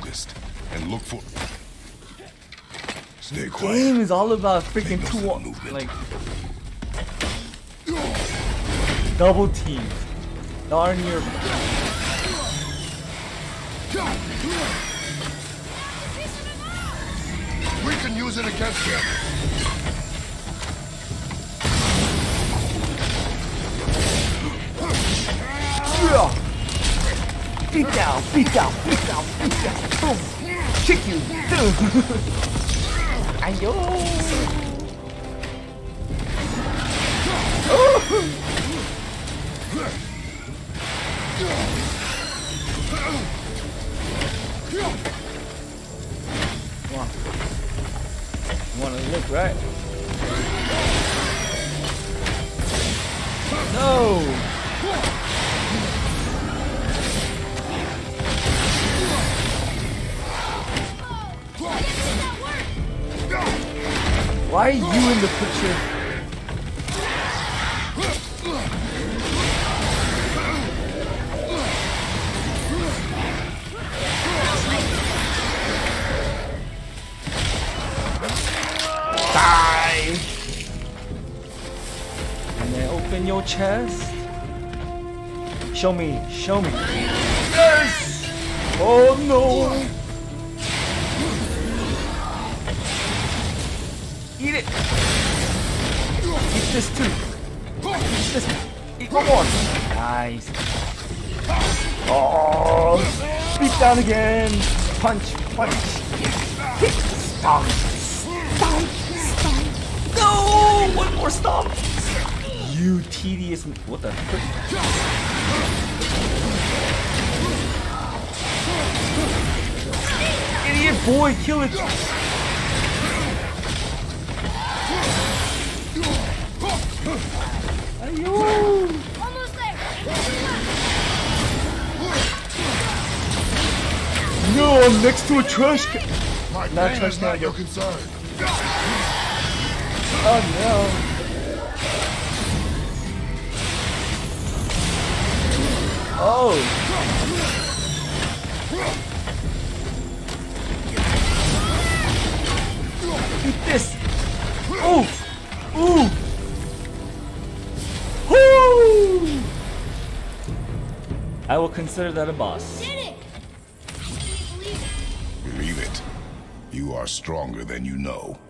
focused and look for. Stay Game quiet. is all about freaking Make no sudden movement. like double teams. Darn near. We can use it against him. Beat down, beat down, beat down, beat down. Boom. Kick you. Ayo. Come on. You wanna live, right? No! Why are you in the picture? Die! And then open your chest. Show me, show me. Yes! Oh no! Eat it! Eat this too! Eat this! Eat one more! Nice! Oh! Beat down again! Punch! Punch! Hit! Stomp! Stomp! Stomp! No! One more stomp! You tedious... What the frick? Idiot boy! Kill it! Ayo! Almost there. No, I'm next to a trash can. My Not pain trash is not can. your concern. Oh no. Oh. Eat this. Ooh. Ooh. Woo. I will consider that a boss. Did it. I can't believe it. Believe it. You are stronger than you know.